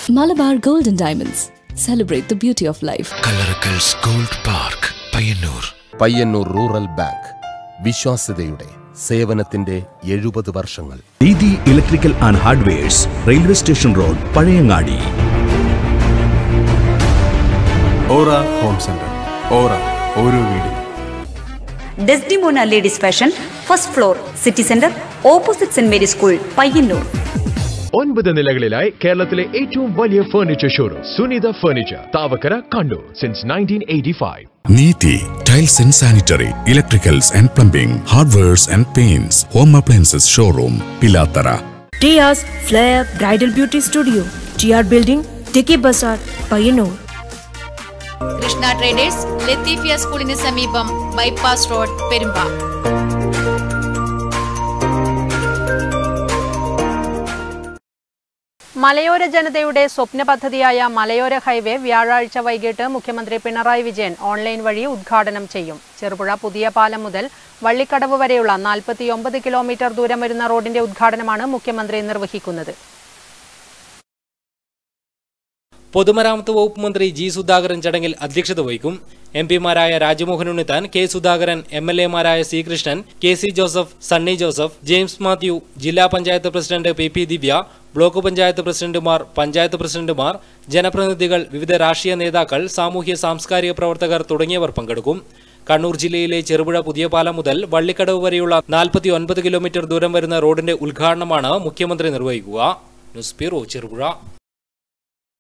Malabar Gold and Diamonds. Celebrate the beauty of life. Coloracals Gold Park, Payyannur. Payyannur Rural Bank. വിശ്വാസ്യതയുടെ സേവനത്തിന്റെ 70 വർഷങ്ങൾ. Didi electrical and hardwares, railway station road, Pazhayangadi. Aura home centre. Aura ഓരോ വീട്. Desdemona Ladies Fashion, first floor, City Center, opposite St. Mary's School, Payyannur. 9 നിലകളിലായി കേരളത്തിലെ ഏറ്റവും വലിയ furniture showroom Sunitha furniture, Thavakkara, Kannur since 1985. Neeti Tiles and Sanitary, Electricals and Plumbing, Hardwares and Paints, Home Appliances Showroom, Pilatara. Tia's Flair Bridal Beauty Studio, TR Building, Tiki Bazaar, Payyannur. Krishna Traders, Latifia സ്കൂളിന് സമീപം, bypass road, Perumba. മലയോര ജനതയുടെ സ്വപ്ന പദ്ധതിയായ മലയോര highway വ്യാഴാഴ്ച വൈകിട്ട് മുഖ്യമന്ത്രി Pinarayi Vijayan online വഴി ഉദ്ഘാടനം ചെയ്യും. ചെറുപുഴ പുതിയ പാലം മുതൽ വള്ളിക്കടവ് വരെയുള്ള 49 കിലോമീറ്റർ ദൂരം വരുന്ന റോഡിന്റെ ഉദ്ഘാടനമാണ് മുഖ്യമന്ത്രി നിർവഹിക്കുന്നത്. പൊതുമരാമത്ത് വകുപ്പ് മന്ത്രി ജി സുധാകരൻ ചടങ്ങിൽ അധ്യക്ഷത വഹിക്കും. എംപിമാരായ രാജ്മോഹൻ ഉണ്ണിത്താൻ, കെ സുധാകരൻ, MLA മാരായ C Krishnan, KC Joseph, Sunny Joseph, James Mathew, ജില്ലാ panchayat president PP Divya, block panchayat പ്രസിഡന്റുമാർ, പഞ്ചായത്ത് പ്രസിഡന്റുമാർ, ജനപ്രതിനിധികൾ, വിവിധ രാഷ്ട്രീയ നേതാക്കൾ, സാമൂഹ്യ സാംസ്കാരിക പ്രവർത്തകർ തുടങ്ങിയവർ പങ്കെടുക്കും. കണ്ണൂർ ജില്ലയിലെ ചെറുപുഴ പുതിയ പാലം മുതൽ വള്ളിക്കടവ് വരെയുള്ള 49 കിലോമീറ്റർ ദൂരം വരുന്ന റോഡിന്റെ ഉദ്ഘാടനമാണ് മുഖ്യമന്ത്രി നിർവഹിക്കുക. News bureau, Cherupuzha.